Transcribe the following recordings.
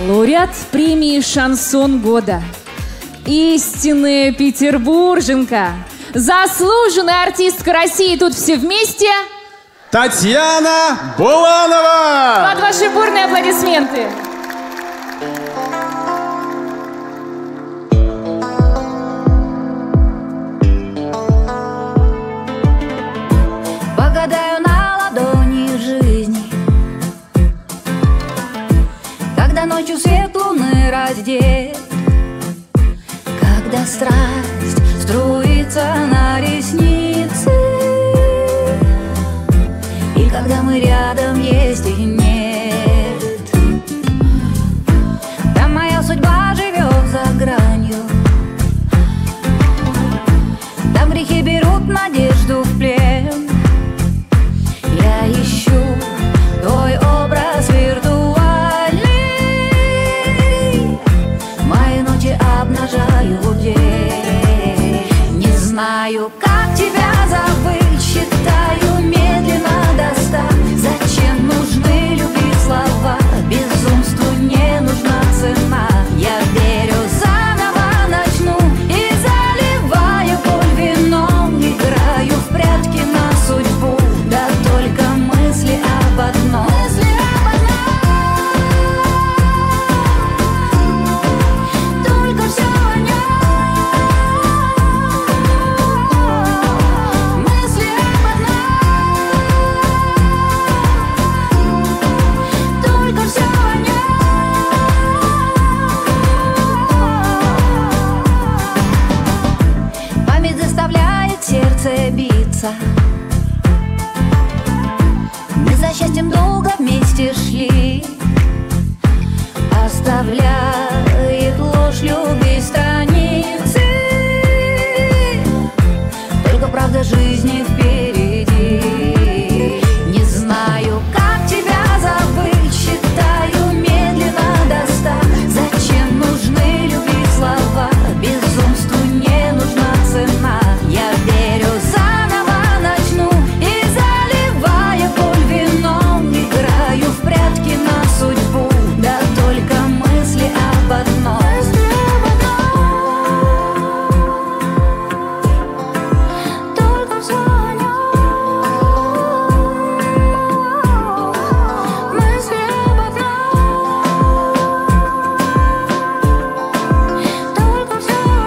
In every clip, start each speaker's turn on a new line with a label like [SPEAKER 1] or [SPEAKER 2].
[SPEAKER 1] Лауреат премии «Шансон года». Истинная петербурженка. Заслуженная артистка России. Тут все вместе.
[SPEAKER 2] Татьяна Буланова!
[SPEAKER 1] Под ваши бурные аплодисменты.
[SPEAKER 3] Погадаю на ладони жизни, когда ночью свет луны раздет, когда страсть струится на ресницы, и когда мы рядом есть и нет. Там моя судьба живет за гранью, там грехи берут надежду в плен. Я ищу твой образ виртуальный, мои ночи обнажаю день. Не знаю, как тебя забыть, считаю медленно до 100. Зачем нужны любви слова, безумству не нужна цена. Я верю, заново начну и заливаю боль вином, играю в прятки на судьбу, да только мысли об одном. Только все о нем. Мысли об одном. Только все о нем. Память заставляет сердце биться. Мы за счастьем долго вместе шли, оставляет ложь любви страницы. Только правда жизни впереди. Не знаю, как тебя забыть, считаю медленно до 100. Зачем нужны любви слова, безумству не нужна цена. Я верю, заново начну и заливаю боль вином, играю в прятки на судьбу, да только мысли об одном. Только все о нем. Мысли об одном. Только все о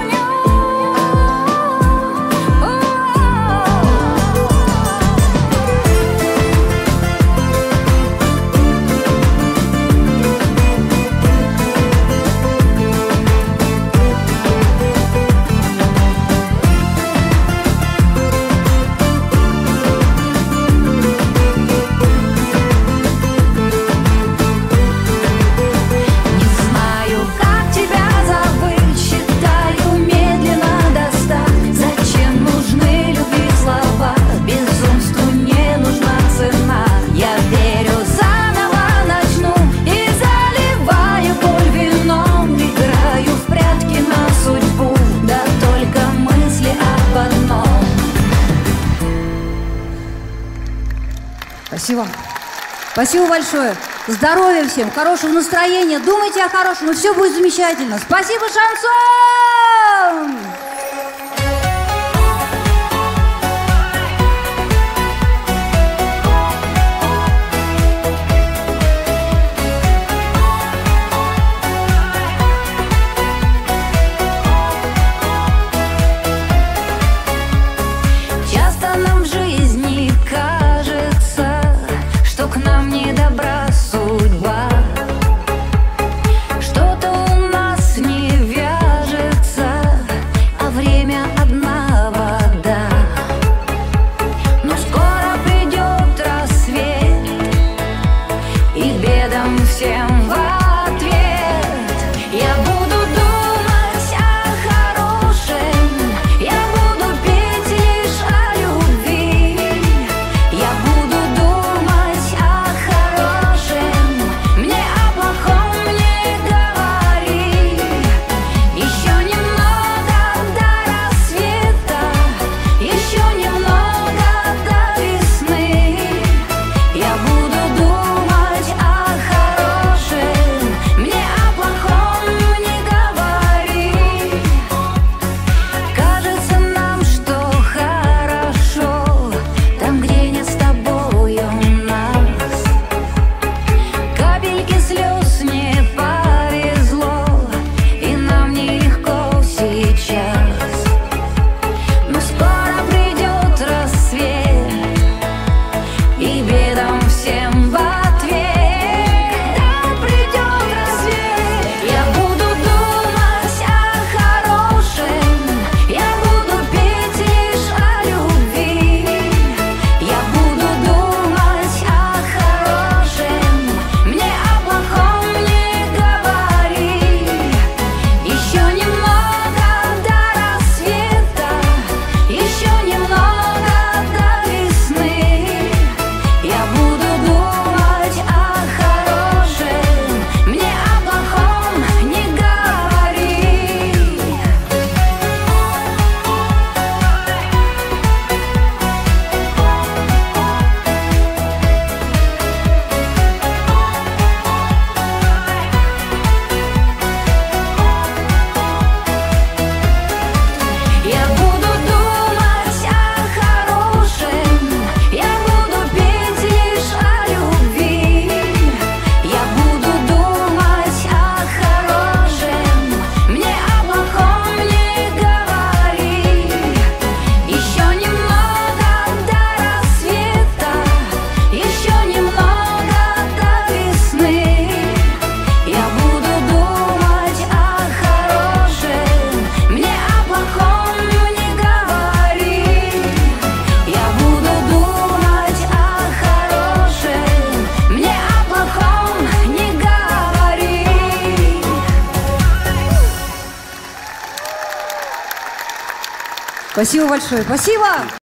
[SPEAKER 3] Не знаю, как тебя забыть, считаю медленно до 100. Зачем нужны любви слова, безумству не нужна цена. Я верю, заново начну и заливаю боль вином, играю в прятки на судьбу, да только мысли об одном.
[SPEAKER 4] Спасибо. Спасибо большое. Здоровья всем, хорошего настроения. Думайте о хорошем, и все будет замечательно. Спасибо, шансон!
[SPEAKER 3] Часто нам в жизни кажется, что к нам не добра судьба. Что-то у нас не вяжется,
[SPEAKER 4] Спасибо большое. Спасибо.